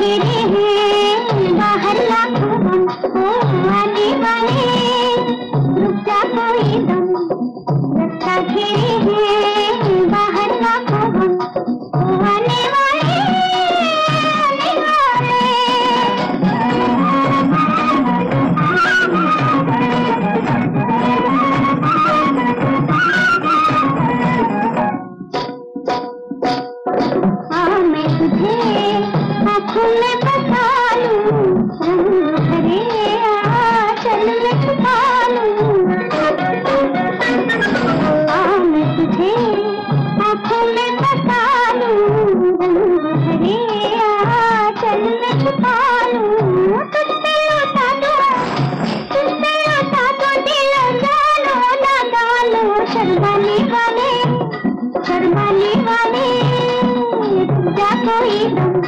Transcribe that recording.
घेरे हैं बाहर लाखों बम, ओ आने वाले रुक जा कोई दम। रास्ता घेरे हैं बाहर लाखों बम, ओ आने वाले आने वाले। मैं तुझे आँखों में बसा लूं, रंग भरे आंचल में छुपा लूं। मैं तुझे आँखों में बसा लूं, रंग भरे आंचल में छुपा लूं। तुझसे लौटा दो दिल जानो ना डालो। शर्माने वाले जा कोई दम।